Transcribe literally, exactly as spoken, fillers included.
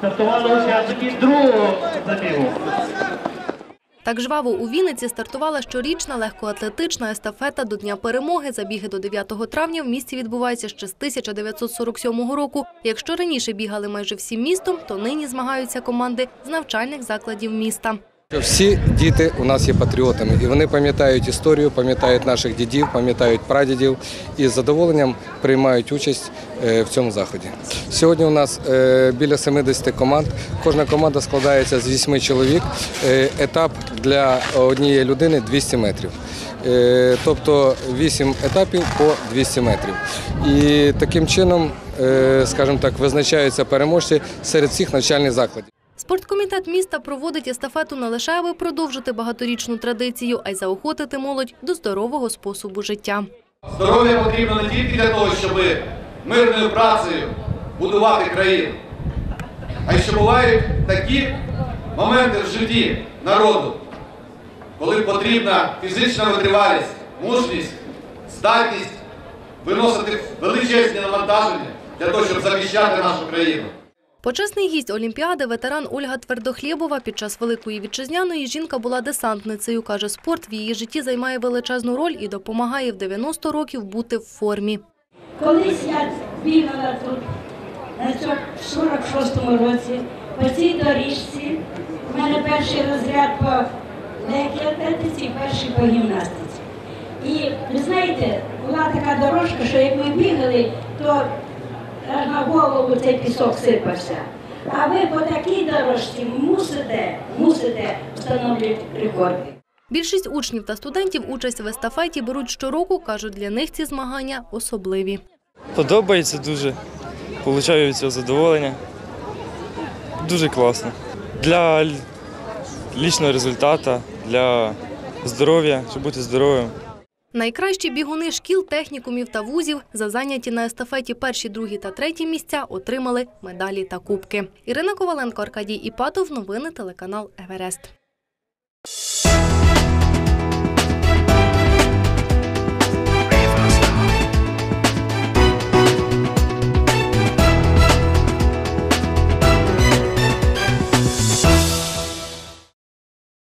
стартували учасники другого забігу. Так жваво у Вінниці стартувала щорічна легкоатлетична естафета до Дня перемоги. Забіги до дев'ятого травня в місті відбуваються ще з тисяча дев'ятсот сорок сьомого року. Якщо раніше бігали майже всім містом, то нині змагаються команди з навчальних закладів міста. Всі діти у нас є патріотами, і вони пам'ятають історію, пам'ятають наших дідів, пам'ятають прадідів і з задоволенням приймають участь в цьому заході. Сьогодні у нас біля сімдесят команд, кожна команда складається з вісьми чоловік, етап для однієї людини двісті метрів. Тобто вісім етапів по двісті метрів. І таким чином, скажімо так, визначаються переможці серед всіх навчальних закладів. Спорткомітет міста проводить естафету не лише аби продовжити багаторічну традицію, а й заохотити молодь до здорового способу життя. Здоров'я потрібно не тільки для того, щоб мирною працею будувати країну, а й що бувають такі моменти в житті народу, коли потрібна фізична витривалість, мужність, здатність виносити величезні навантаження для того, щоб захищати нашу країну. Почесний гість Олімпіади, ветеран Ольга Твердохлєбова. Під час Великої Вітчизняної жінка була десантницею. Каже, спорт в її житті займає величезну роль і допомагає в дев'яносто років бути в формі. Колись я бігала тут, на сорок шостому році, по цій доріжці. У мене перший розряд по легкій атлетиці, перший по гімнастиці. І, ви знаєте, була така дорожка, що як ми бігали, то аж на голову цей пісок сипався. А ви по такій дорожці мусите, мусите встановлювати рекорди. Більшість учнів та студентів участь в естафеті беруть щороку, кажуть, для них ці змагання особливі. Подобається дуже, отримую від цього задоволення. Дуже класно. Для лічного результату, для здоров'я, щоб бути здоровим. Найкращі бігуни шкіл, технікумів та вузів за зайняті на естафеті перші, другі та треті місця отримали медалі та кубки. Ірина Коваленко, Аркадій Іпатов. Новини телеканал Еверест.